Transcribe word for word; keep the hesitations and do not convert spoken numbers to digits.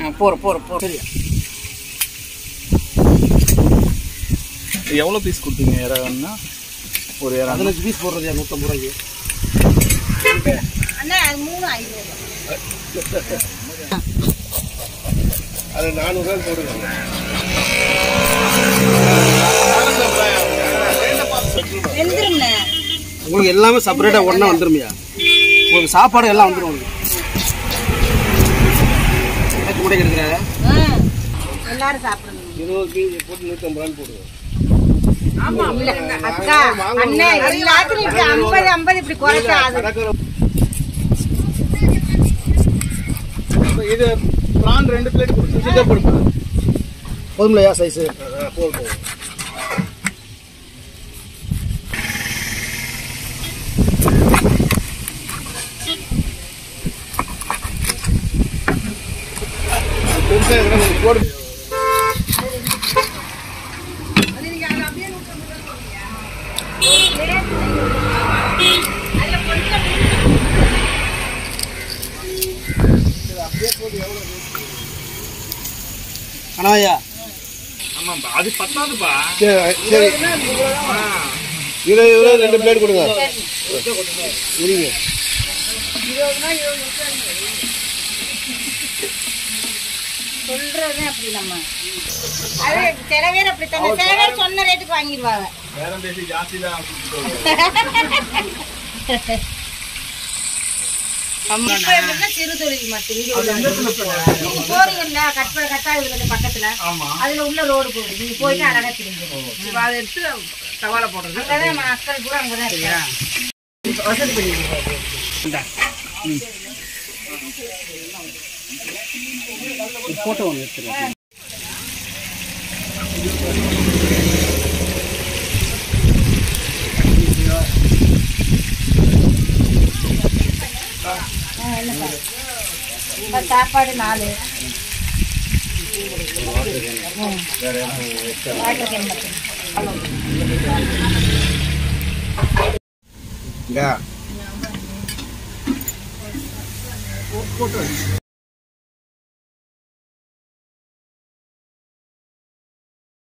போற போற போற சரியா. எவ்வளோ பீஸ் கொடுத்தீங்க இறான்னா? ஒரு பதினஞ்சு பீஸ் போடுறது நூற்றம்பது ரூபாய்க்கு. அது நானூறுரூவா போடுங்க. உங்களுக்கு எல்லாமே செப்பரேட்டாக ஒன்றா வந்துருமையா? உங்களுக்கு சாப்பாடு எல்லாம் வந்துடும். உங்களுக்கு கூட கிடைக்கிறாங்க எல்லாரும் சாப்பிடணும். இருபது பீஸ் போட்டு நூற்றம்பது ரூபான்னு போடுவோம். அக்கா அண்ணன் எல்லாத்துலயும் இப்படி ஐம்பது ஐம்பது இப்படி குறைச்சா இது பிரான் ரெண்டு பிளேட் கொடுத்து கொடுப்பேன். போதும்லையா சைஸு? போதும். போடு. கணவாயா? ஆமாப்பா, அது பத்தாதுப்பா. சரி இருபது இருபது ரெண்டு பிளேட் கொடுங்க. இருங்க. சொல்றது அப்படி நம்ம அது சில பேர் அப்படித்தானே, சில பேர் சொன்ன ரேட்டுக்கு வாங்கிடுவாங்க. வேற பேசி ஜாஸ்தி தான் சிறு தொழில் மட்டும் நீங்க போறீங்கல்ல கட்பட கட்டாயுள்ள பக்கத்துல அதுல உள்ள ரோடு போகுது. நீங்க போயிட்டு அழகா திரும்பி அதை எடுத்து சவாலை போடுறது. அங்கதான் மக்கள் கூட அங்கதான் இருக்கு வசதி பண்ணி போட்டோ ஒன்று எடுத்துருவேன். சாப்பாடு நாலு போட்டோ